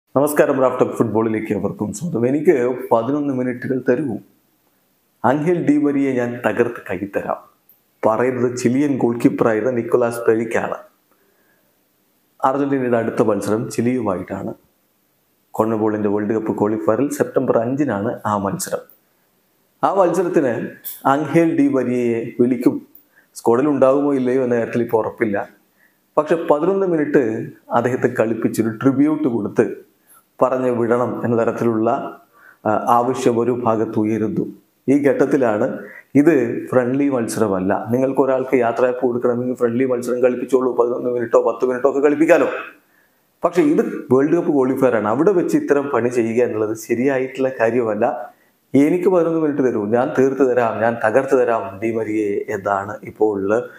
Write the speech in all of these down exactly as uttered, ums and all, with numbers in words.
നമസ്കാരം. Raft of ഫുട്ബോളിലേക്ക് അവർക്കും സ്വന്തം. എനിക്ക് പതിനൊന്ന് മിനിറ്റുകൾ തരൂ, ആംഗേൽ ഡി മരിയെ ഞാൻ തകർത്ത് കൈത്തരാം. പറയുന്നത് ചിലിയൻ ഗോൾ കീപ്പറായിരുന്ന നിക്കോളാസ് പെരിക്കാണ്. അർജന്റീനയുടെ അടുത്ത മത്സരം ചിലിയുമായിട്ടാണ്. കോൺമബോളിൻ്റെ വേൾഡ് കപ്പ് ക്വാളിഫയറിൽ സെപ്റ്റംബർ അഞ്ചിനാണ് ആ മത്സരം. ആ മത്സരത്തിന് ആംഗേൽ ഡി മരിയയെ വിളിക്കും. സ്ക്വാഡിൽ ഉണ്ടാകുമോ ഇല്ലയോ എന്ന കാര്യത്തിൽ ഇപ്പോൾ ഉറപ്പില്ല. പക്ഷെ പതിനൊന്ന് മിനിറ്റ് അദ്ദേഹത്തെ കളിപ്പിച്ചൊരു ട്രിബ്യൂട്ട് കൊടുത്ത് പറഞ്ഞു വിടണം എന്ന തരത്തിലുള്ള ആവശ്യം ഒരു ഭാഗത്ത് ഉയരുന്നു. ഈ ഘട്ടത്തിലാണ് ഇത് ഫ്രണ്ട്ലി മത്സരമല്ല, നിങ്ങൾക്ക് ഒരാൾക്ക് യാത്രയപ്പ് കൊടുക്കണമെങ്കിൽ ഫ്രണ്ട്ലി മത്സരം കളിപ്പിച്ചോളൂ, പതിനൊന്ന് മിനിറ്റോ പത്ത് മിനിറ്റോ ഒക്കെ കളിപ്പിക്കാലോ. പക്ഷെ ഇത് വേൾഡ് കപ്പ് ക്വാളിഫയർ ആണ്. അവിടെ വെച്ച് ഇത്തരം പണി ചെയ്യുക എന്നുള്ളത് ശരിയായിട്ടുള്ള കാര്യമല്ല. എനിക്ക് പതിനൊന്ന് മിനിറ്റ് തരൂ, ഞാൻ തീർത്ത് തരാം, ഞാൻ തകർത്ത് തരാം ഡി മരിയെ എന്നാണ് ഇപ്പോൾ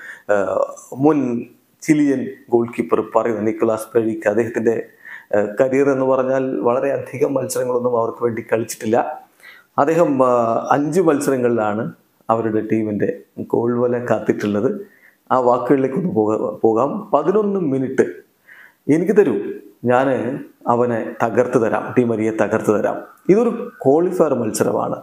മുൻ ചിലിയൻ ഗോൾ കീപ്പർ പറയുന്നത്. നിക്കോളാസ് പെരിക്ക് അദ്ദേഹത്തിൻ്റെ കരിയർ എന്ന് പറഞ്ഞാൽ വളരെ അധികം മത്സരങ്ങളൊന്നും അവർക്ക് വേണ്ടി കളിച്ചിട്ടില്ല. അദ്ദേഹം അഞ്ച് മത്സരങ്ങളിലാണ് അവരുടെ ടീമിൻ്റെ ഗോൾ വല കാത്തിട്ടുള്ളത്. ആ വാക്കുകളിലേക്കൊന്ന് പോകാ പോകാം പതിനൊന്ന് മിനിറ്റ് എനിക്ക് തരൂ, ഞാൻ അവനെ തകർത്ത് തരാം, ഡി മരിയെ തകർത്ത് തരാം. ഇതൊരു ക്വാളിഫയർ മത്സരമാണ്.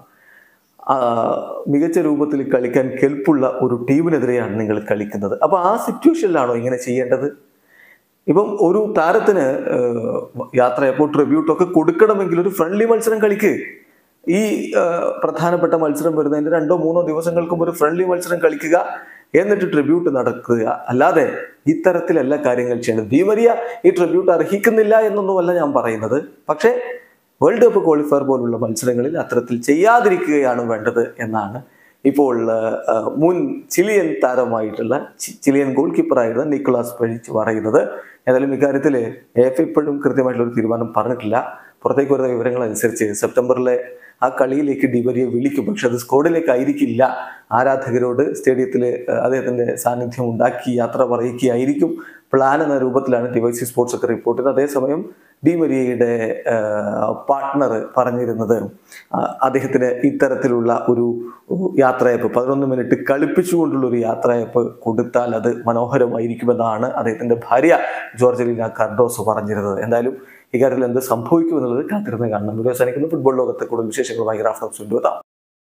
മികച്ച രൂപത്തിൽ കളിക്കാൻ കെൽപ്പുള്ള ഒരു ടീമിനെതിരെയാണ് നിങ്ങൾ കളിക്കുന്നത്. അപ്പോൾ ആ സിറ്റുവേഷനിലാണോ ഇങ്ങനെ ചെയ്യേണ്ടത്? ഇപ്പം ഒരു താരത്തിന് യാത്രയപ്പോ ട്രിബ്യൂട്ടൊക്കെ കൊടുക്കണമെങ്കിൽ ഒരു ഫ്രണ്ട്ലി മത്സരം കളിക്ക്. ഈ പ്രധാനപ്പെട്ട മത്സരം വരുന്നതിൻ്റെ രണ്ടോ മൂന്നോ ദിവസങ്ങൾക്കും ഒരു ഫ്രണ്ട്ലി മത്സരം കളിക്കുക, എന്നിട്ട് ട്രിബ്യൂട്ട് നടക്കുക. അല്ലാതെ ഇത്തരത്തിലല്ല കാര്യങ്ങൾ ചെയ്യേണ്ടത്. ഡി മരിയ ഈ ട്രിബ്യൂട്ട് അർഹിക്കുന്നില്ല എന്നൊന്നുമല്ല ഞാൻ പറയുന്നത്. പക്ഷേ വേൾഡ് കപ്പ് ക്വാളിഫയർ പോലുള്ള മത്സരങ്ങളിൽ അത്തരത്തിൽ ചെയ്യാതിരിക്കുകയാണ് വേണ്ടത് എന്നാണ് ഇപ്പോൾ മുൻ ചിലിയൻ താരമായിട്ടുള്ള ചിലിയൻ ഗോൾ കീപ്പറായിരുന്ന നിക്കോളാസ് പെരിക്ക് പറയുന്നത്. ഏതായാലും ഇക്കാര്യത്തിൽ എഫ് ഇപ്പോഴും കൃത്യമായിട്ടുള്ളൊരു തീരുമാനം പറഞ്ഞിട്ടില്ല. പുറത്തേക്ക് വരുന്ന വിവരങ്ങൾ അനുസരിച്ച് സെപ്റ്റംബറിലെ ആ കളിയിലേക്ക് ഡി മരിയെ വിളിക്കും. പക്ഷെ അത് സ്ക്വാഡിലേക്ക് ആയിരിക്കില്ല. ആരാധകരോട് സ്റ്റേഡിയത്തിൽ അദ്ദേഹത്തിൻ്റെ സാന്നിധ്യം ഉണ്ടാക്കി യാത്ര പറയിക്കുകയായിരിക്കും പ്ലാൻ എന്ന രൂപത്തിലാണ് ഡിവൈസി സ്പോർട്സ് ഒക്കെ റിപ്പോർട്ട് ചെയ്തത്. അതേസമയം ഡി മരിയയുടെ പാർട്ട്ണർ പറഞ്ഞിരുന്നത് അദ്ദേഹത്തിന് ഇത്തരത്തിലുള്ള ഒരു യാത്രയപ്പ് പതിനൊന്ന് മിനിറ്റ് കളിപ്പിച്ചുകൊണ്ടുള്ള ഒരു യാത്രയപ്പ് കൊടുത്താൽ അത് മനോഹരമായിരിക്കുമെന്നാണ് അദ്ദേഹത്തിൻ്റെ ഭാര്യ ജോർജലീന കാർഡോസോ പറഞ്ഞിരുന്നത്. എന്തായാലും ഇക്കാര്യത്തിൽ എന്ത് സംഭവിക്കുമെന്നുള്ളത് കാത്തിരുന്ന് കാണണം. വീഡിയോ അവസാനിക്കുന്ന ഫുട്ബോൾ ലോകത്തെ കൂടുതൽ വിശേഷങ്ങളുമായി റാഫ്റ്റ് ഓഫ് ഫുട്ബോൾ.